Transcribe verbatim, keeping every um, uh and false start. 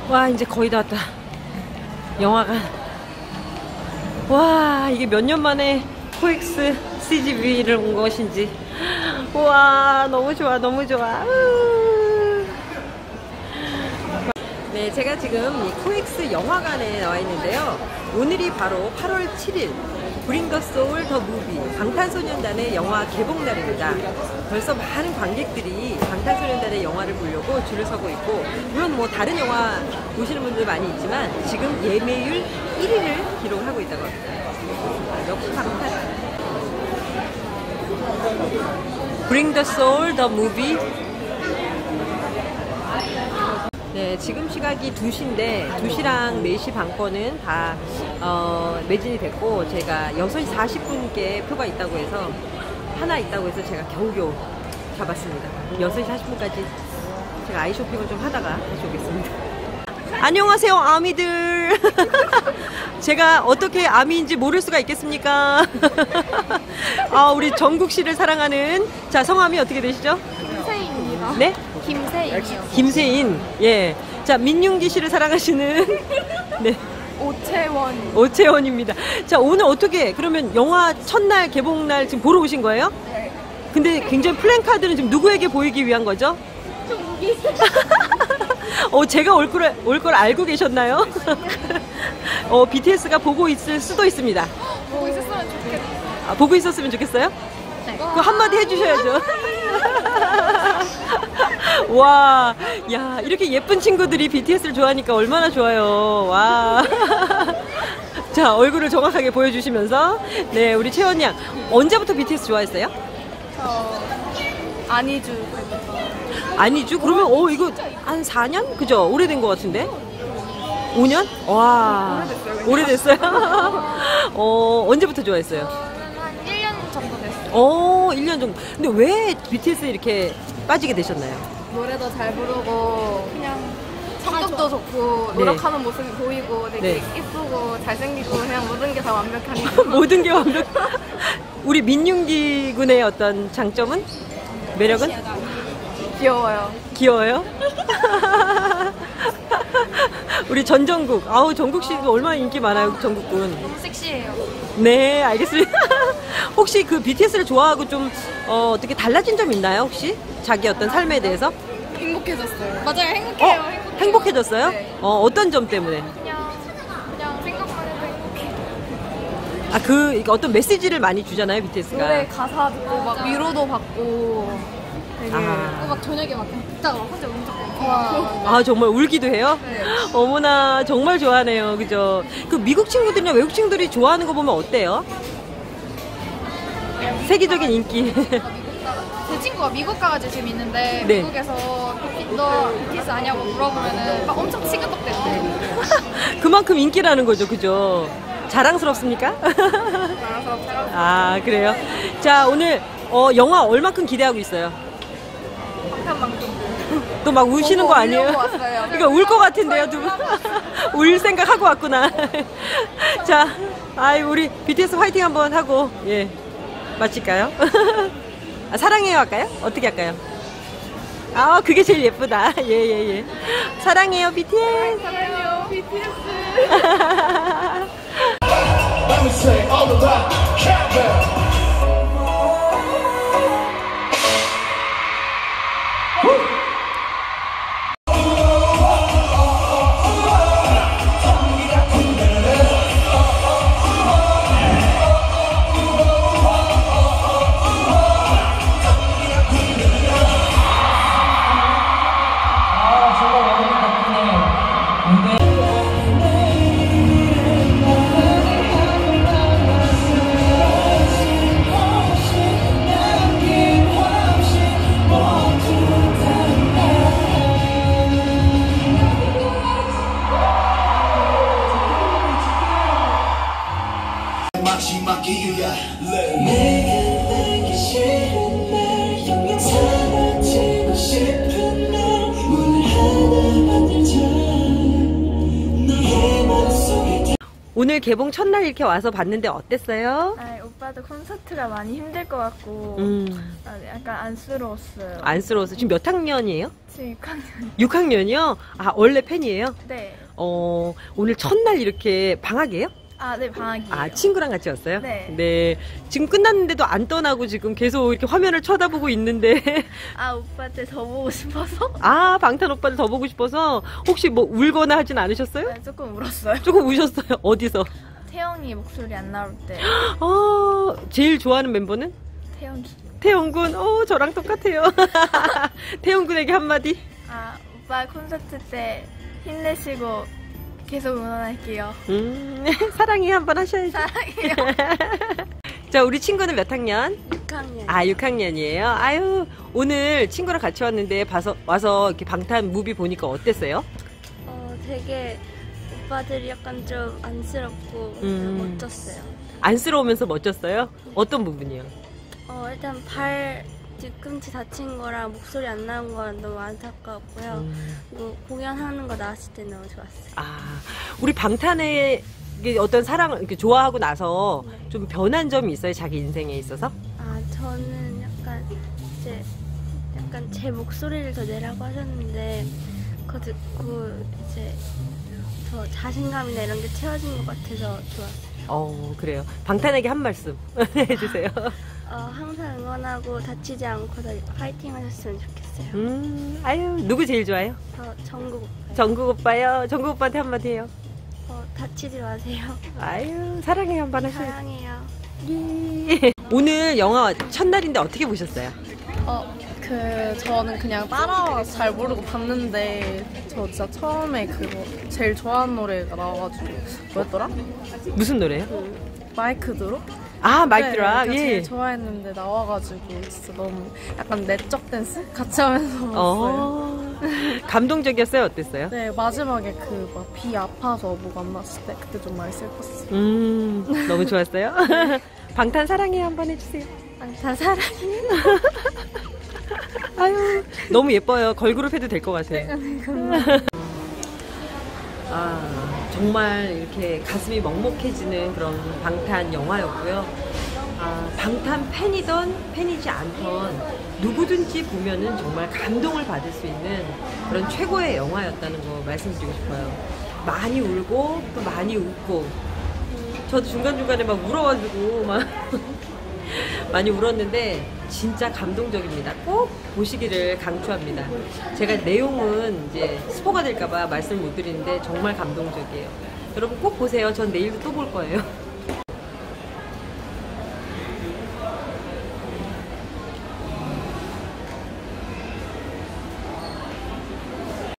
와, 이제 거의 다 왔다. 영화관. 와, 이게 몇 년 만에 코엑스 씨지비를 온 것인지. 와, 너무 좋아, 너무 좋아. 네, 제가 지금 이 코엑스 영화관에 나와 있는데요. 오늘이 바로 팔월 칠일 브링 더 소울 더 무비 방탄소년단의 영화 개봉날입니다. 벌써 많은 관객들이 방탄소년단의 영화를 보려고 줄을 서고 있고, 물론 뭐 다른 영화 보시는 분들 많이 있지만 지금 예매율 일 위를 기록하고 있다고 합니다. 역시 방탄. 브링 더 소울 더 무비. 네, 지금 시각이 두 시인데 두 시랑 네 시 반권은 다 어, 매진이 됐고, 제가 여섯 시 사십 분께 표가 있다고 해서 하나 있다고 해서 제가 겨우겨우 잡았습니다. 여섯 시 사십 분까지 제가 아이 쇼핑을 좀 하다가 다시 오겠습니다. 안녕하세요, 아미들. 제가 어떻게 아미인지 모를 수가 있겠습니까? 아, 우리 정국 씨를 사랑하는, 자, 성함이 어떻게 되시죠? 김세인입니다. 네? 김세인이요. 김세인. 예. 자, 민윤기 씨를 사랑하시는 네. 오채원. 오채원입니다. 자, 오늘 어떻게, 그러면 영화 첫날 개봉날 지금 보러 오신 거예요? 네. 근데 굉장히 플랜카드는 지금 누구에게 보이기 위한 거죠? 종기. 어, 제가 올 걸, 올 걸 알고 계셨나요? 어, 비티에스가 보고 있을 수도 있습니다. 보고 있었으면 좋겠다. 아, 보고 있었으면 좋겠어요? 네. 그거 한마디 해주셔야죠. 와, 야, 이렇게 예쁜 친구들이 비티에스를 좋아하니까 얼마나 좋아요. 와. 자, 얼굴을 정확하게 보여주시면서. 네, 우리 채원 양. 언제부터 비티에스 좋아했어요? 저 안희주. 아니죠. 그러면, 어, 이거 한 사 년? 그죠? 오래된 것 같은데? 오 년? 와. 오래됐어요. 오래됐어요? 어, 언제부터 좋아했어요? 저는 한 일 년 정도 됐어요. 어, 일 년 정도. 근데 왜 비티에스에 이렇게 빠지게 되셨나요? 노래도 잘 부르고 그냥 성격도 좋고 네. 노력하는 모습이 보이고 되게 네. 예쁘고 잘생기고 그냥 모든 게 다 완벽하니까. 모든 게 완벽. 우리 민윤기 군의 어떤 장점은? 매력은? 귀여워요. 귀여워요? 우리 전정국. 아우, 정국 씨도 얼마나 인기 많아요, 정국 군. 너무 섹시해요. 네, 알겠습니다. 혹시 그 비티에스를 좋아하고 좀 어, 어떻게 달라진 점 있나요, 혹시? 자기 어떤 삶에 대해서? 행복해졌어요. 맞아요, 행복해요. 어? 행복해요. 행복해졌어요? 네. 어, 어떤 점 때문에? 그냥 그냥 생각만 해도 행복해. 아, 그 이게 어떤 메시지를 많이 주잖아요, 비티에스가. 노래 가사 듣고 막 위로도 받고 되게 아. 막 저녁에 막 듣다가 혼자 울고 와. 아, 정말 울기도 해요? 네. 어머나, 정말 좋아하네요. 그죠? 그 미국 친구들이나 외국 친구들이 좋아하는 거 보면 어때요? 세계적인 인기. 제 친구가 미국 가가지고 지금 있는데 네. 미국에서 너 비티에스 아냐고 물어보면은 막 엄청 시끄럽대요. 그만큼 인기라는 거죠, 그죠? 자랑스럽습니까? 자랑스럽죠. 아, 그래요? 자, 오늘 어, 영화 얼마큼 기대하고 있어요? 방탄만큼. 또 막 우시는 거 아니에요? 울려고 왔어요. 그러니까 울 것 같은데요, 두 분. 울 생각 하고 왔구나. 자, 아이, 우리 비티에스 화이팅 한번 하고, 예, 마칠까요? 아, 사랑해요 할까요? 어떻게 할까요? 아, 그게 제일 예쁘다. 예, 예, 예. 사랑해요, 비티에스. 사랑해요, 비티에스. Let me say all about Campbell. 오늘 개봉 첫날 이렇게 와서 봤는데 어땠어요? 아, 오빠도 콘서트가 많이 힘들 것 같고 음. 아, 약간 안쓰러웠어요. 안쓰러워서 지금 몇 학년이에요? 지금 육 학년. 육 학년이요? 아, 원래 팬이에요? 네. 어, 오늘 첫날 이렇게 방학이에요? 아, 네, 방학이에요. 아, 친구랑 같이 왔어요? 네. 네. 지금 끝났는데도 안 떠나고 지금 계속 이렇게 화면을 쳐다보고 있는데. 아, 오빠한테 더 보고 싶어서? 아, 방탄 오빠를 더 보고 싶어서 혹시 뭐 울거나 하진 않으셨어요? 네, 조금 울었어요. 조금 우셨어요? 어디서? 태영이 목소리 안 나올 때. 아, 제일 좋아하는 멤버는? 태영이. 태영군. 어, 저랑 똑같아요. 태영군에게 한마디? 아, 오빠 콘서트 때 힘내시고 계속 응원할게요. 음, 사랑해 한번 하셔야죠. 사랑해요. 자, 우리 친구는 몇 학년? 육 학년. 아, 육 학년이에요. 아유, 오늘 친구랑 같이 왔는데 봐서, 와서 이렇게 방탄 무비 보니까 어땠어요? 어, 되게 오빠들이 약간 좀 안쓰럽고 음. 멋졌어요. 안쓰러우면서 멋졌어요? 어떤 부분이요? 어, 일단 발 뒤꿈치 다친 거랑 목소리 안 나온 거랑 너무 안타까웠고요. 음. 그리고 공연하는 거 나왔을 때 너무 좋았어요. 아, 우리 방탄의 이게 어떤 사랑을 이렇게 좋아하고 나서 좀 변한 점이 있어요? 자기 인생에 있어서? 아, 저는 약간 이제 약간 제 목소리를 더 내라고 하셨는데 그거 듣고 이제 더 자신감이나 이런 게 채워진 것 같아서 좋았어요. 어, 그래요. 방탄에게 한 말씀 해주세요. 어, 항상 응원하고 다치지 않고 더 파이팅 하셨으면 좋겠어요. 음, 아유, 누구 제일 좋아요? 저 정국 오빠요. 정국 오빠요. 정국 오빠한테 한마디 해요. 어, 다치지 마세요. 아유, 사랑해 한번 하셔요. 사랑해요. 예. 오늘 영화 첫날인데 어떻게 보셨어요? 어, 그 저는 그냥 따라와서 잘 모르고 봤는데 저 진짜 처음에 그거 제일 좋아하는 노래가 나와가지고 뭐였더라? 무슨 노래요? 마이크 드롭? 아, 마이크 네, 드랍. 제가 예. 제일 좋아했는데 나와가지고 진짜 너무 약간 내적 댄스 같이 하면서 봤어요. 어, 감동적이었어요? 어땠어요? 네, 마지막에 그 막 비 아파서 목 안 났을 때 그때 좀 많이 슬펐어요. 음, 너무 좋았어요. 방탄 사랑해 한번 해주세요. 다 사랑해. 아유, 너무 예뻐요. 걸그룹 해도 될 것 같아요. 아, 정말 이렇게 가슴이 먹먹해지는 그런 방탄 영화였고요. 아, 방탄 팬이던 팬이지 않던 누구든지 보면은 정말 감동을 받을 수 있는 그런 최고의 영화였다는 거 말씀드리고 싶어요. 많이 울고 또 많이 웃고, 저도 중간중간에 막 울어가지고 막 많이 울었는데 진짜 감동적입니다. 꼭 보시기를 강추합니다. 제가 내용은 이제 스포가 될까봐 말씀을 못 드리는데 정말 감동적이에요. 여러분 꼭 보세요. 전 내일도 또 볼 거예요.